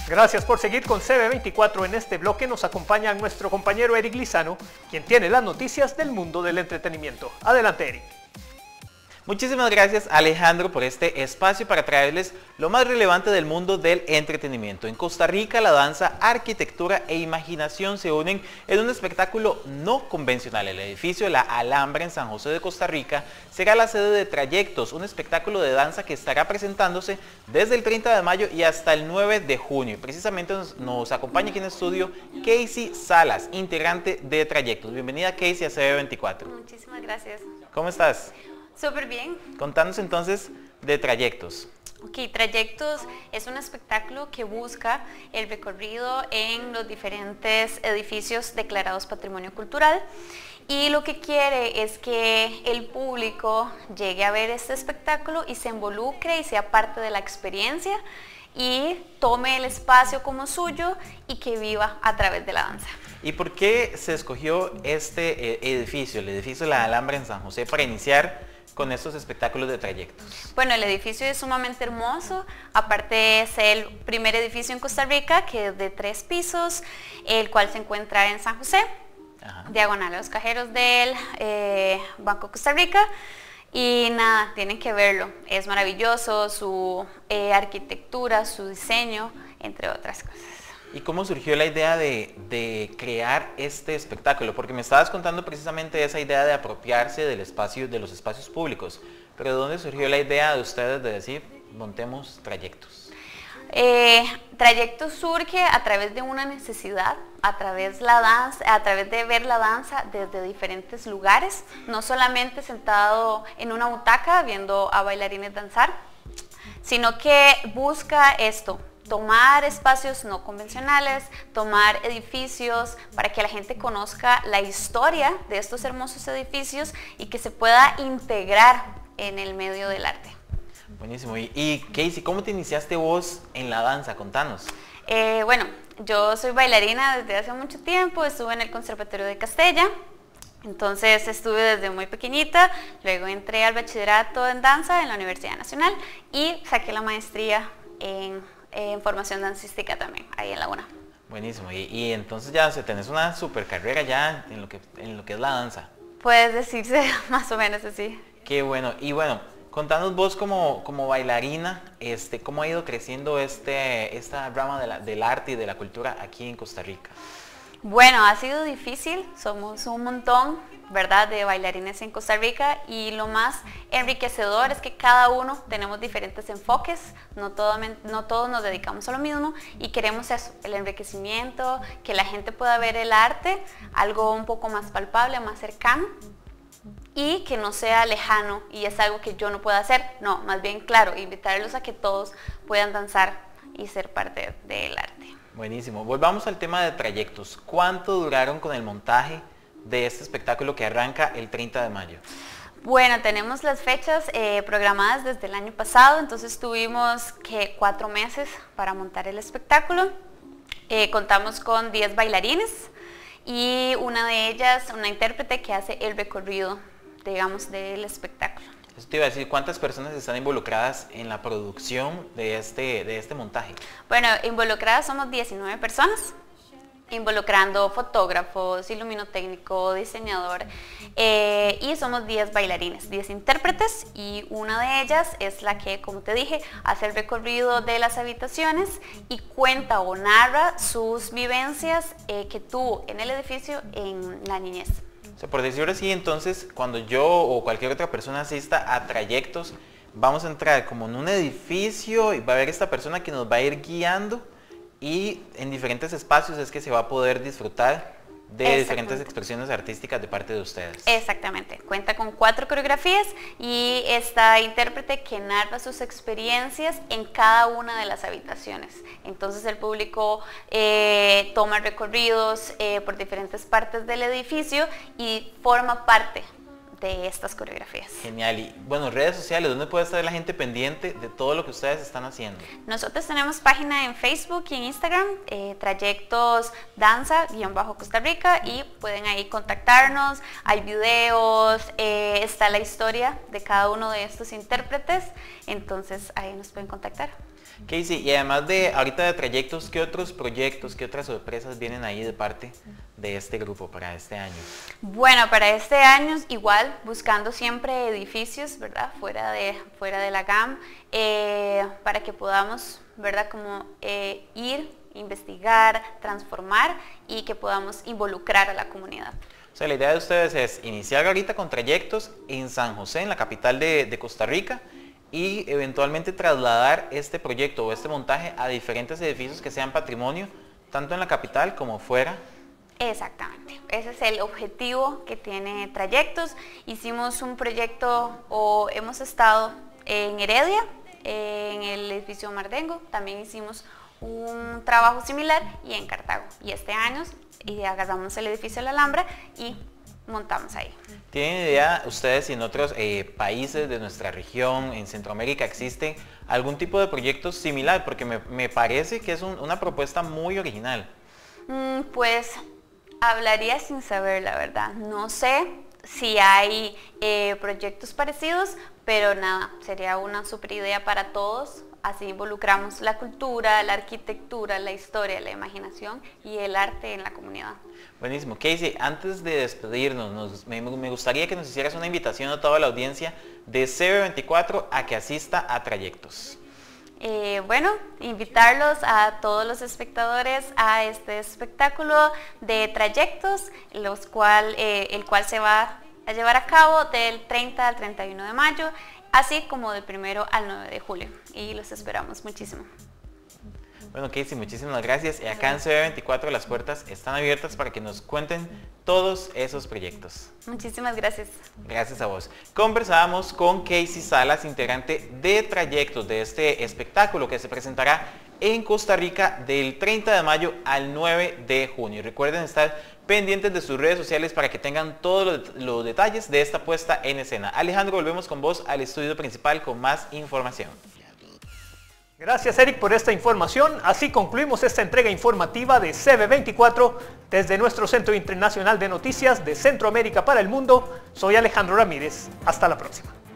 Gracias por seguir con CB24. En este bloque nos acompaña nuestro compañero Eric Lizano, quien tiene las noticias del mundo del entretenimiento. Adelante, Eric. Muchísimas gracias, Alejandro, por este espacio para traerles lo más relevante del mundo del entretenimiento. En Costa Rica, la danza, arquitectura e imaginación se unen en un espectáculo no convencional. El edificio La Alhambra en San José de Costa Rica será la sede de Trayectos, un espectáculo de danza que estará presentándose desde el 30 de mayo y hasta el 9 de junio. Y precisamente nos acompaña aquí en el estudio Casey Salas, integrante de Trayectos. Bienvenida, Casey, a CB24. Muchísimas gracias. ¿Cómo estás? Súper bien. Contanos entonces de Trayectos. Ok, Trayectos es un espectáculo que busca el recorrido en los diferentes edificios declarados Patrimonio Cultural y lo que quiere es que el público llegue a ver este espectáculo y se involucre y sea parte de la experiencia y tome el espacio como suyo y que viva a través de la danza. ¿Y por qué se escogió este edificio, el edificio La Alhambra en San José, para iniciar con estos espectáculos de Trayectos? Bueno, el edificio es sumamente hermoso, aparte es el primer edificio en Costa Rica que es de 3 pisos, el cual se encuentra en San José, diagonal a los cajeros del Banco Costa Rica. Y nada, tienen que verlo, es maravilloso, su arquitectura, su diseño, entre otras cosas. ¿Y cómo surgió la idea de crear este espectáculo? Porque me estabas contando precisamente esa idea de apropiarse del espacio, de los espacios públicos. Pero ¿de dónde surgió la idea de ustedes de decir, montemos Trayectos? Trayectos surge a través de una necesidad, a través de ver la danza desde diferentes lugares, no solamente sentado en una butaca viendo a bailarines danzar, sino que busca esto, tomar espacios no convencionales, tomar edificios para que la gente conozca la historia de estos hermosos edificios y que se pueda integrar en el medio del arte. Buenísimo. Y Casey, ¿cómo te iniciaste vos en la danza? Contanos. Bueno, yo soy bailarina desde hace mucho tiempo, estuve en el Conservatorio de Castella, entonces estuve desde muy pequeñita, luego entré al bachillerato en danza en la Universidad Nacional y saqué la maestría en formación dancística también, ahí en la UNA. Buenísimo. Y entonces ya tenés una super carrera ya en lo que es la danza. Puedes decirse más o menos así. Qué bueno. Y bueno, contanos vos como bailarina, ¿cómo ha ido creciendo esta rama del arte y de la cultura aquí en Costa Rica? Bueno, ha sido difícil, somos un montón, ¿verdad?, de bailarines en Costa Rica y lo más enriquecedor es que cada uno tenemos diferentes enfoques, no todos nos dedicamos a lo mismo y queremos eso, el enriquecimiento, que la gente pueda ver el arte, algo un poco más palpable, más cercano y que no sea lejano y es algo que yo no pueda hacer, no, más bien claro, invitarlos a que todos puedan danzar y ser parte del arte. Buenísimo. Volvamos al tema de Trayectos. ¿Cuánto duraron con el montaje de este espectáculo que arranca el 30 de mayo? Bueno, tenemos las fechas programadas desde el año pasado, entonces tuvimos 4 meses para montar el espectáculo. Contamos con 10 bailarines y una de ellas, una intérprete que hace el recorrido, digamos, del espectáculo. Eso te iba a decir, ¿cuántas personas están involucradas en la producción de este montaje? Bueno, involucradas somos 19 personas, involucrando fotógrafos, iluminotécnico, diseñador, y somos 10 bailarines, 10 intérpretes y una de ellas es la que, como te dije, hace el recorrido de las habitaciones y cuenta o narra sus vivencias que tuvo en el edificio en la niñez. O sea, por decirlo así, entonces, cuando yo o cualquier otra persona asista a Trayectos, vamos a entrar como en un edificio y va a haber esta persona que nos va a ir guiando y en diferentes espacios es que se va a poder disfrutar de diferentes expresiones artísticas de parte de ustedes. Exactamente, cuenta con 4 coreografías y esta intérprete que narra sus experiencias en cada una de las habitaciones. Entonces el público toma recorridos por diferentes partes del edificio y forma parte de estas coreografías. Genial. Y bueno, redes sociales, ¿dónde puede estar la gente pendiente de todo lo que ustedes están haciendo? Nosotros tenemos página en Facebook y en Instagram, Trayectos Danza-Costa Rica, y pueden ahí contactarnos. Hay videos, está la historia de cada uno de estos intérpretes, entonces ahí nos pueden contactar. Casey, y además de ahorita de Trayectos, ¿qué otros proyectos, qué otras sorpresas vienen ahí de parte de este grupo para este año? Bueno, para este año igual buscando siempre edificios, ¿verdad? Fuera de la GAM, para que podamos, ¿verdad? Como ir, investigar, transformar y que podamos involucrar a la comunidad. O sea, la idea de ustedes es iniciar ahorita con Trayectos en San José, en la capital de Costa Rica, y eventualmente trasladar este proyecto o este montaje a diferentes edificios que sean patrimonio, tanto en la capital como fuera. Exactamente, ese es el objetivo que tiene Trayectos. Hicimos un proyecto, o hemos estado en Heredia, en el edificio Mardengo, también hicimos un trabajo similar, y en Cartago. Y este año agarramos el edificio de la Alhambra y montamos ahí. ¿Tienen idea ustedes si en otros países de nuestra región, en Centroamérica, existe algún tipo de proyecto similar? Porque me parece que es una propuesta muy original. Pues hablaría sin saber, la verdad. No sé si hay proyectos parecidos, pero nada, sería una super idea para todos. Así involucramos la cultura, la arquitectura, la historia, la imaginación y el arte en la comunidad. Buenísimo. Casey, antes de despedirnos, me gustaría que nos hicieras una invitación a toda la audiencia de CB24 a que asista a Trayectos. Bueno, invitarlos a todos los espectadores a este espectáculo de Trayectos, el cual se va a llevar a cabo del 30 al 31 de mayo, así como del 1 al 9 de julio. Y los esperamos muchísimo. Bueno, Casey, muchísimas gracias. Y acá en CB24 las puertas están abiertas para que nos cuenten todos esos proyectos. Muchísimas gracias. Gracias a vos. Conversábamos con Casey Salas, integrante de Trayectos, de este espectáculo que se presentará en Costa Rica del 30 de mayo al 9 de junio. Recuerden estar pendientes de sus redes sociales para que tengan todos los detalles de esta puesta en escena. Alejandro, volvemos con vos al estudio principal con más información. Gracias, Eric, por esta información. Así concluimos esta entrega informativa de CB24 desde nuestro Centro Internacional de Noticias de Centroamérica para el Mundo. Soy Alejandro Ramírez. Hasta la próxima.